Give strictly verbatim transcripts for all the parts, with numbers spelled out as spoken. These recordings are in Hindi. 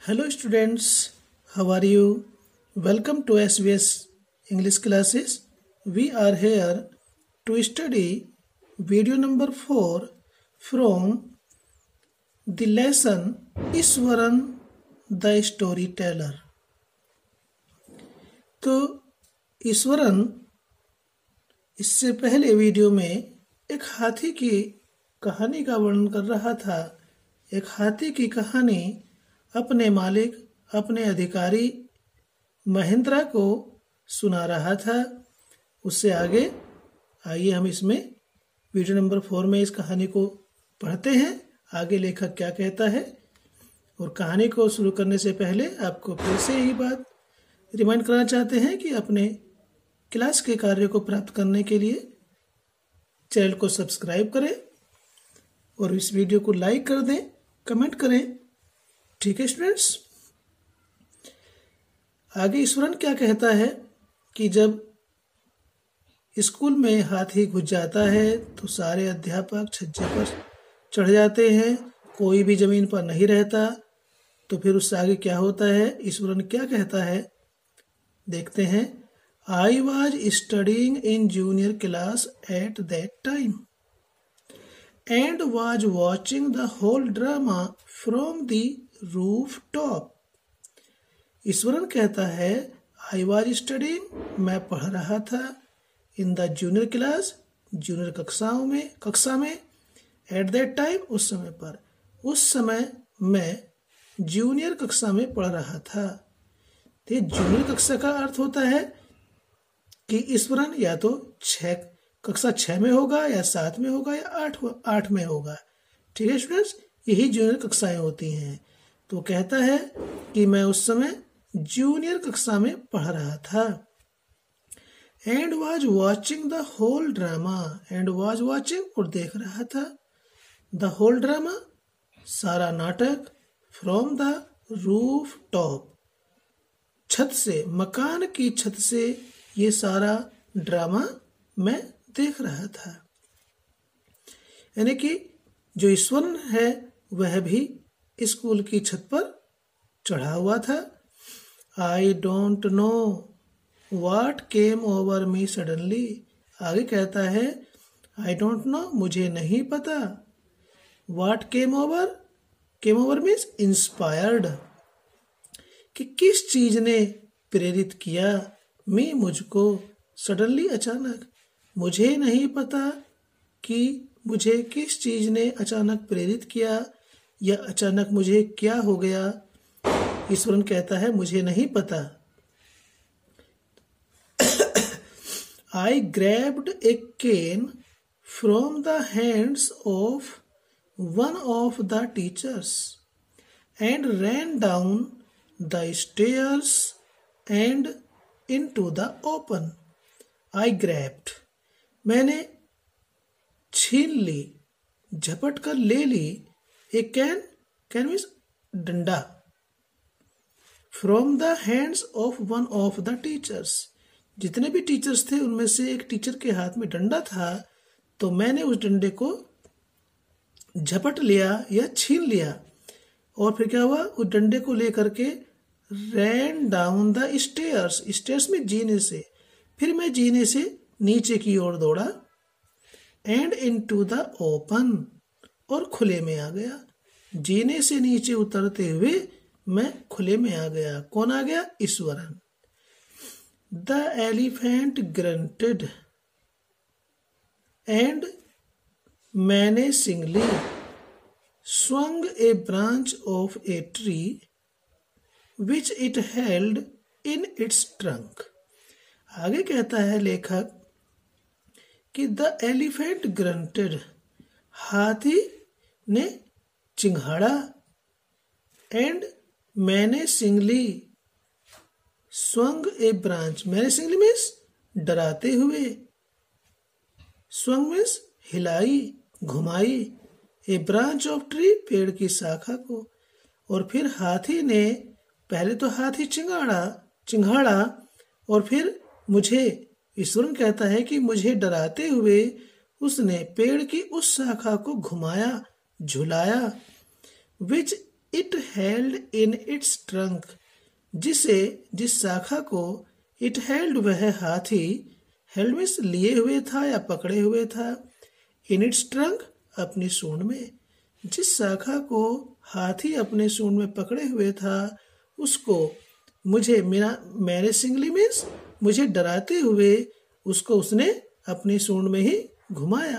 Hello students, how are you? Welcome to S B S English classes. We are here to study video number four from the lesson Iswaran the Storyteller. तो ईश्वरन इससे पहले वीडियो में एक हाथी की कहानी का वर्णन कर रहा था। एक हाथी की कहानी अपने मालिक, अपने अधिकारी महेंद्रा को सुना रहा था। उससे आगे आइए हम इसमें वीडियो नंबर फोर में इस कहानी को पढ़ते हैं। आगे लेखक क्या कहता है। और कहानी को शुरू करने से पहले आपको फिर से यही बात रिमाइंड करना चाहते हैं कि अपने क्लास के कार्य को प्राप्त करने के लिए चैनल को सब्सक्राइब करें और इस वीडियो को लाइक कर दें, कमेंट करें। ठीक है स्टूडेंट्स। आगे ईश्वरन क्या कहता है कि जब स्कूल में हाथी घुस जाता है तो सारे अध्यापक छज्जे पर चढ़ जाते हैं, कोई भी जमीन पर नहीं रहता। तो फिर उससे आगे क्या होता है, ईश्वरन क्या कहता है, देखते हैं। I was studying in junior class at that time and was watching the whole drama from the roof top. Eshwaran कहता है आई वॉज स्टडिंग, मैं पढ़ रहा था, in the junior class, junior कक्षाओं में कक्षा में, एट दैट टाइम, उस समय पर, उस समय मैं जूनियर कक्षा में पढ़ रहा था। तो जूनियर कक्षा का अर्थ होता है कि ईश्वरन या तो छः कक्षा छः में होगा या सात में होगा या आठ आठ में होगा। ठीक है स्टूडेंट्स, यही जूनियर कक्षाएं होती हैं। तो कहता है कि मैं उस समय जूनियर कक्षा में पढ़ रहा था। And was watching the whole drama, and was watching, और देख रहा था, द होल ड्रामा, सारा नाटक, फ्रॉम द रूफ टॉप, छत से, मकान की छत से ये सारा ड्रामा मैं देख रहा था। यानी कि जो ईश्वरन है वह भी स्कूल की छत पर चढ़ा हुआ था। I don't know what came over me suddenly. आगे कहता है आई डोंट नो, मुझे नहीं पता, what came over, came over means inspired, कि किस चीज ने प्रेरित किया, मी मुझको, सडनली अचानक, मुझे नहीं पता कि मुझे किस चीज ने अचानक प्रेरित किया या अचानक मुझे क्या हो गया। ईश्वरन कहता है मुझे नहीं पता। I grabbed a cane from the hands of one of the teachers and ran down the stairs and into the open. I grabbed, मैंने छीन ली, झपट कर ले ली, ए कैन, कैन मीन्स डंडा, from the hands of one of the teachers, जितने भी टीचर्स थे उनमें से एक टीचर के हाथ में डंडा था, तो मैंने उस डंडे को झपट लिया या छीन लिया। और फिर क्या हुआ, उस डंडे को लेकर के ran down the stairs, stairs में जीने से, फिर मैं जीने से नीचे की ओर दौड़ा, एंड इनटू द ओपन, और खुले में आ गया। जीने से नीचे उतरते हुए मैं खुले में आ गया। कौन आ गया, Eshwaran. The elephant grunted and मैंने singly swung a branch of a tree which it held in its trunk। आगे कहता है लेखक कि द एलिफेंट ग्रंटेड, हाथी ने चिंघाड़ा, एंड मैंने सिंगली, स्वंग ए ब्रांच, मैंने सिंगली मीन्स डराते हुए, स्वंग मीन्स हिलाई, घुमाई, ए ब्रांच ऑफ ट्री, पेड़ की शाखा को। और फिर हाथी ने, पहले तो हाथी चिंगाड़ा चिंघाड़ा और फिर मुझे, ईश्वरन कहता है कि मुझे डराते हुए उसने पेड़ की उस शाखा को घुमाया, झुलाया, which it held in its trunk, जिसे जिस शाखा को इट हेल्ड वह हाथी, हेल्ड मीन्स लिए हुए था या पकड़े हुए था, इन इट्स ट्रंक अपनी सूंड में, जिस शाखा को हाथी अपने सूंड में पकड़े हुए था उसको मुझे मेरा मैरेसिंगली मीन्स मुझे डराते हुए उसको उसने अपनी सूंड में ही घुमाया।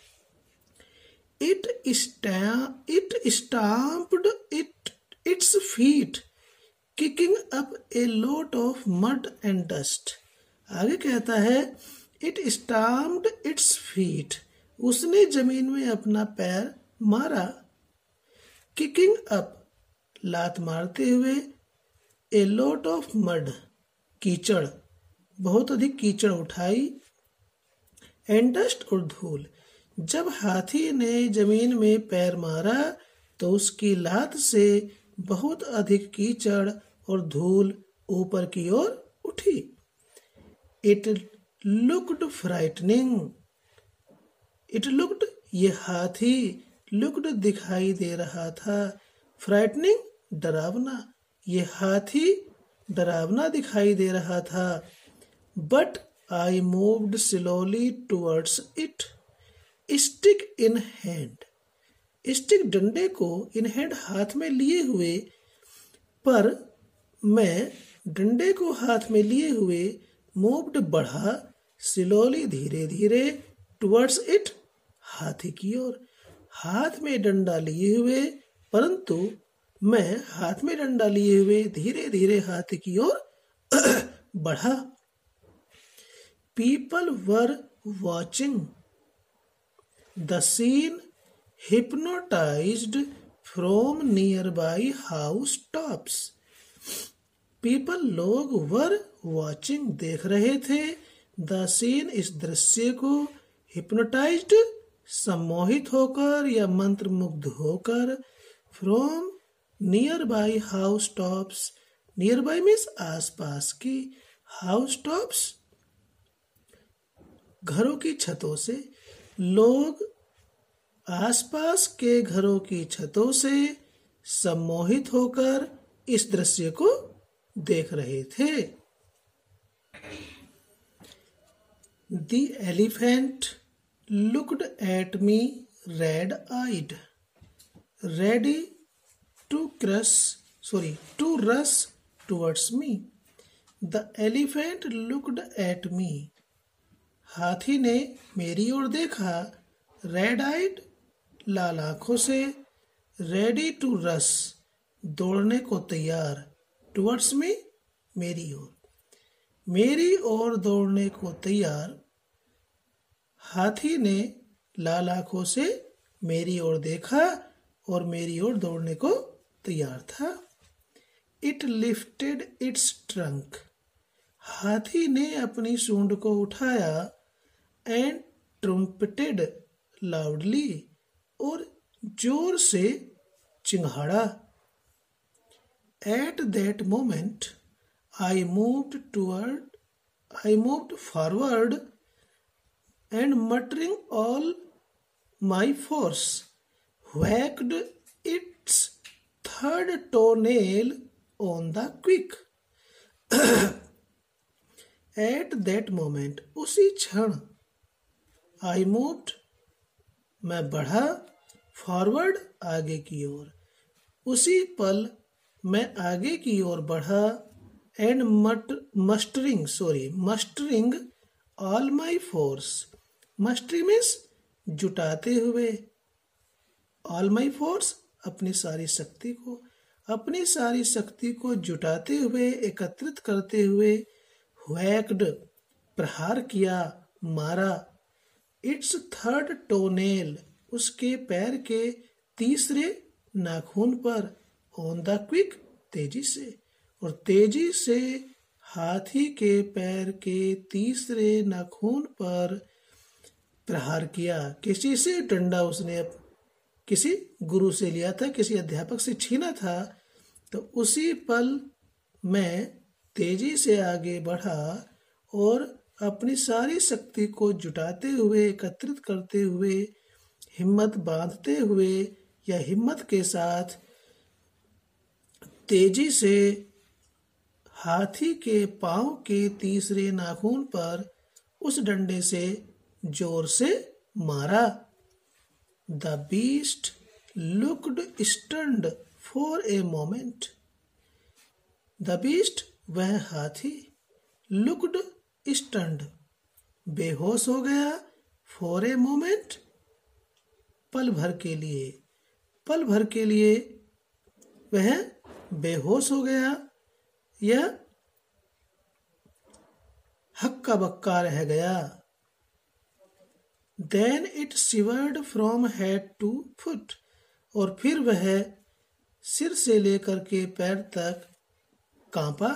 It sta it stamped it its feet kicking up a lot of mud and dust. आगे कहता है इट स्टाम्प्ड इट्स फीट, उसने जमीन में अपना पैर मारा, किकिंग अप लात मारते हुए, ए लॉट ऑफ मड कीचड़, बहुत अधिक कीचड़ उठाई, एंड डस्ट और धूल। जब हाथी ने जमीन में पैर मारा तो उसकी लात से बहुत अधिक कीचड़ और धूल ऊपर की ओर उठी। It looked frightening, it looked ये हाथी, लुक्ड दिखाई दे रहा था, फ्राइटनिंग डरावना, ये हाथी डरावना दिखाई दे रहा था। But I moved slowly towards it, stick in hand, stick डंडे को इन हैंड हाथ में लिए हुए, पर मैं डंडे को हाथ में लिए हुए मूव्ड बढ़ा, स्लोली धीरे धीरे, टुवर्ड्स इट हाथी की ओर, हाथ में डंडा लिए हुए, परंतु मैं हाथ में डंडा लिए हुए धीरे धीरे हाथी की ओर बढ़ा। People were watching the scene, hypnotized from nearby house tops. People लोग वर वॉचिंग देख रहे थे, द सीन इस दृश्य को, hypnotized सम्मोहित होकर या मंत्र मुग्ध होकर, from nearby house tops, nearby means आसपास की, हाउस टॉप्स घरों की छतों से, लोग आसपास के घरों की छतों से सम्मोहित होकर इस दृश्य को देख रहे थे। The elephant looked at me red-eyed, ready to crush, sorry, to rush towards me. The elephant looked at me. हाथी ने मेरी ओर देखा, रेड-आइड लाल आंखों से, रेडी टू रस दौड़ने को तैयार, टुवर्ड्स मी मेरी ओर, मेरी ओर दौड़ने को तैयार। हाथी ने लाल आंखों से मेरी ओर देखा और मेरी ओर दौड़ने को तैयार था। इट लिफ्टेड इट्स ट्रंक, हाथी ने अपनी सूंड को उठाया, एंड ट्रम्पेटेड लाउडली और जोर से चिंघाड़ा। At that moment I moved toward I moved forward and muttering all my force whacked its third toenail on the quick. At that moment, उसी क्षण, I moved, मैं बढ़ा, फॉरवर्ड आगे की ओर, उसी पल मैं आगे की ओर बढ़ा, and mut mustering sorry mustering all my force, mustering means जुटाते हुए, ऑल माई फोर्स अपनी सारी शक्ति को, अपनी सारी शक्ति को जुटाते हुए, एकत्रित करते हुए, व्हैक्ड प्रहार किया, मारा, इट्स थर्ड टोनेल उसके पैर के तीसरे नाखून पर, ऑन द क्विक तेजी से, और तेजी से हाथी के पैर के तीसरे नाखून पर प्रहार किया। किसी से डंडा उसने किसी गुरु से लिया था, किसी अध्यापक से छीना था, तो उसी पल मैं तेजी से आगे बढ़ा और अपनी सारी शक्ति को जुटाते हुए, एकत्रित करते हुए, हिम्मत बांधते हुए या हिम्मत के साथ तेजी से हाथी के पांव के तीसरे नाखून पर उस डंडे से जोर से मारा। The beast looked stunned for a moment. The beast वह हाथी, लुक्ड स्टन्ड बेहोश हो गया, फॉर ए मोमेंट पल भर के लिए, पल भर के लिए वह बेहोश हो गया या हक्का बक्का रह गया। Then it shivered from head to foot, और फिर वह सिर से लेकर के पैर तक कांपा।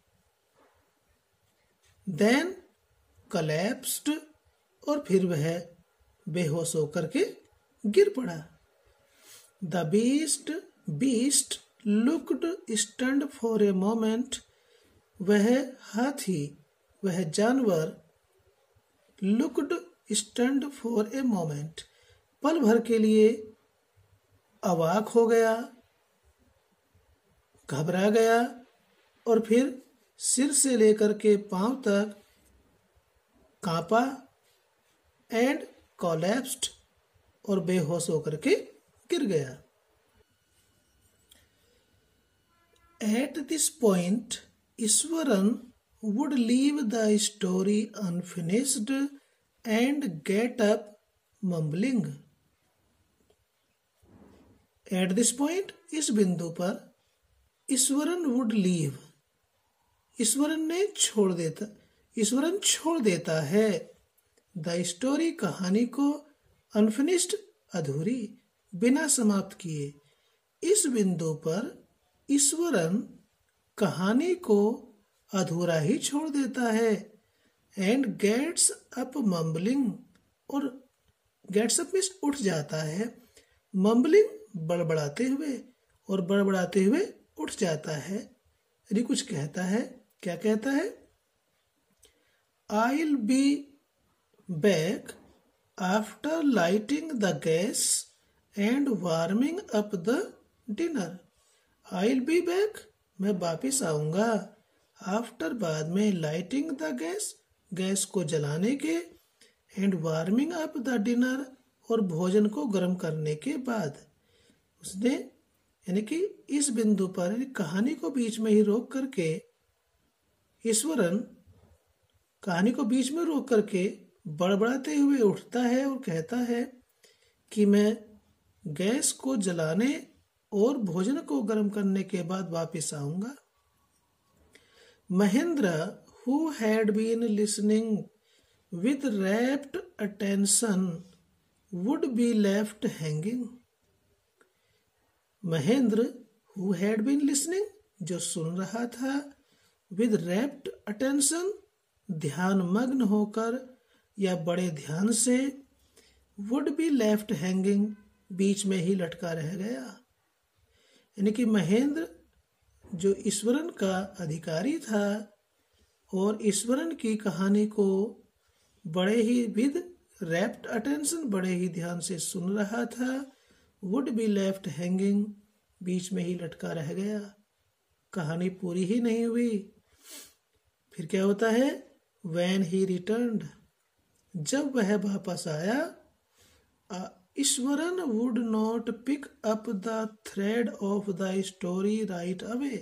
Then collapsed, और फिर वह बेहोश होकर के गिर पड़ा। The beast beast looked stunned for a moment, वह हाथी, वह जानवर looked stunned for a moment पल भर के लिए अवाक हो गया, घबरा गया, और फिर सिर से लेकर के पांव तक कांपा, एंड collapsed, और बेहोश होकर के गिर गया। At this point, Iswaran would leave the story unfinished and get up mumbling. At this point, इस बिंदु पर ईश्वरन would leave, ईश्वरन ने छोड़ देता, ईश्वरन छोड़ देता है द स्टोरी कहानी को, अनफिनिश्ड अधूरी, बिना समाप्त किए। इस बिंदु पर ईश्वरन कहानी को अधूरा ही छोड़ देता है, एंड गेट्स अप मम्बलिंग, और गेट्स अप मीन्स उठ जाता है, मम्बलिंग बड़बड़ाते हुए, और बड़बड़ाते हुए उठ जाता है। यदि कुछ कहता है, क्या कहता है? I'll be back after lighting the gas and warming up the dinner. I'll be back, मैं वापिस आऊंगा, आफ्टर बाद में, लाइटिंग द गैस, गैस को जलाने के, and warming up the dinner, और भोजन को गर्म करने के बाद। उसने यानी कि इस बिंदु पर कहानी को बीच में ही रोक करके ईश्वरन कहानी को बीच में रोक करके बड़बड़ाते हुए उठता है और कहता है कि मैं गैस को जलाने और भोजन को गर्म करने के बाद वापस आऊंगा। Mahendra, who had been listening with rapt attention, would be left hanging. Mahendra, who had been listening, जो सुन रहा था, with rapt attention, ध्यान मग्न होकर या बड़े ध्यान से, would be left hanging, बीच में ही लटका रह गया। यानी कि महेंद्र जो ईश्वरन का अधिकारी था और ईश्वरन की कहानी को बड़े ही विद रैप्ट अटेंशन, बड़े ही ध्यान से सुन रहा था, वुड बी लेफ्ट हैंगिंग, बीच में ही लटका रह गया, कहानी पूरी ही नहीं हुई। फिर क्या होता है? When he returned, जब वह वापस आया, Eswaran would not pick up the thread of the story right away.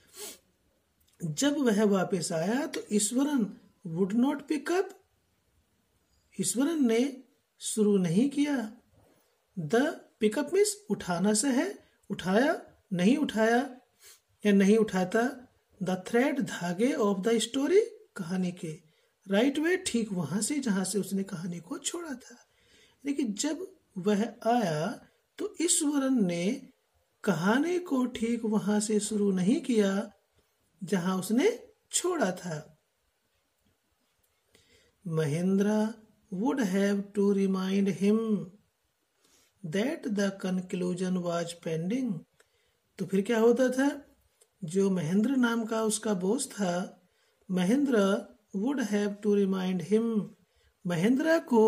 जब वह वापस आया तो Eswaran would not pick up, Eswaran ने शुरू नहीं किया। द पिकअप मीन्स उठाना से है, उठाया, नहीं उठाया या नहीं उठाता, द थ्रेड धागे ऑफ द स्टोरी, कहानी के, राइट वे, ठीक वहां से जहां से उसने कहानी को छोड़ा था। लेकिन जब वह आया तो ईश्वरन ने कहानी को ठीक वहां से शुरू नहीं किया जहां उसने छोड़ा था। Mahendra would have to remind him that the conclusion was pending. तो फिर क्या होता था? जो महेंद्र नाम का उसका बॉस था, Mahendra would have to remind him, Mahendra को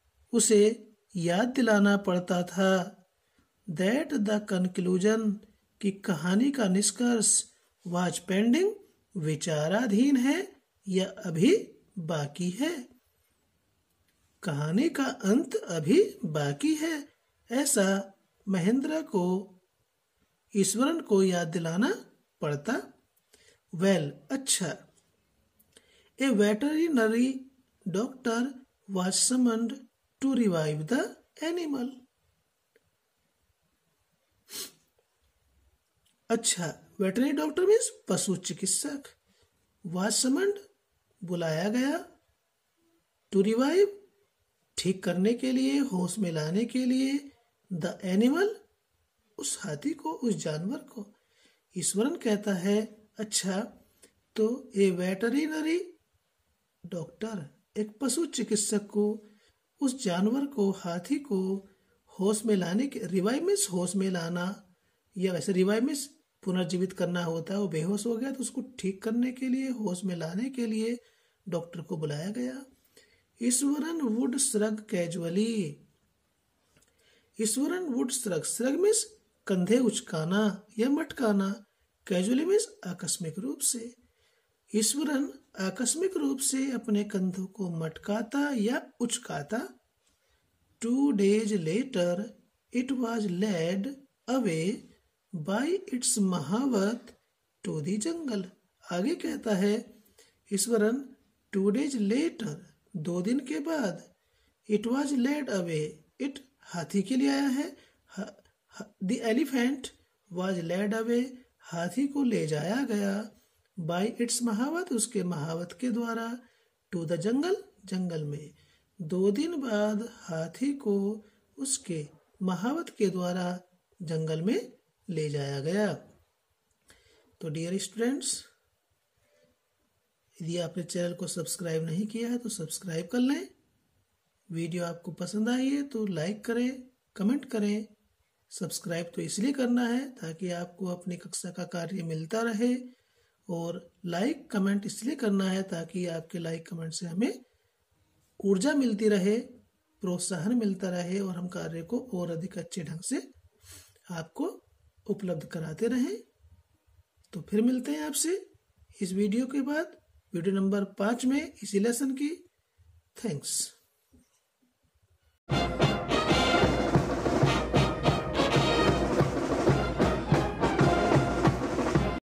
उसे याद दिलाना पड़ता था that the conclusion, कि कहानी का निष्कर्ष वाज पेंडिंग विचाराधीन है या अभी बाकी है। कहानी का अंत अभी बाकी है, ऐसा महेंद्र को ईश्वरन को याद दिलाना पड़ता। वेल well, अच्छा। A veterinary doctor was summoned to revive the animal। अच्छा, वेटरनरी डॉक्टर मीन्स पशु चिकित्सक। was summoned बुलाया गया, to revive ठीक करने के लिए, होश में लाने के लिए, द एनिमल उस हाथी को, उस जानवर को। ईश्वरन कहता है अच्छा, तो ए वेटरिनरी डॉक्टर एक पशु चिकित्सक को उस जानवर को, हाथी को होश में लाने के, रिवाइव मीन्स होश में लाना, या वैसे रिवाइव मीन्स पुनर्जीवित करना होता है। वो बेहोश हो गया तो उसको ठीक करने के लिए, होश में लाने के लिए डॉक्टर को बुलाया गया। Eswaran would shrug casually. Eswaran would shrug, shrug means कंधे उचकाना या मटकाना, कैजुअली मीन्स आकस्मिक रूप से। ईश्वरन आकस्मिक रूप से अपने कंधों को मटकाता या उचकाता। Two days later it was led away by its mahavat to the jungle. आगे कहता है ईश्वरन टू डेज लेटर दो दिन के बाद, it was led away, it हाथी के लिए आया है, the elephant was led away हाथी को ले जाया गया, बाई इट्स महावत उसके महावत के द्वारा, टू द जंगल जंगल में। दो दिन बाद हाथी को उसके महावत के द्वारा जंगल में ले जाया गया। तो डियर स्टूडेंट्स, यदि आपने चैनल को सब्सक्राइब नहीं किया है तो सब्सक्राइब कर लें। वीडियो आपको पसंद आई है तो लाइक करें, कमेंट करें। सब्सक्राइब तो इसलिए करना है ताकि आपको अपनी कक्षा का कार्य मिलता रहे, और लाइक कमेंट इसलिए करना है ताकि आपके लाइक कमेंट से हमें ऊर्जा मिलती रहे, प्रोत्साहन मिलता रहे, और हम कार्य को और अधिक अच्छे ढंग से आपको उपलब्ध कराते रहें। तो फिर मिलते हैं आपसे इस वीडियो के बाद, वीडियो नंबर पाँच में इसी लेसन की। थैंक्स।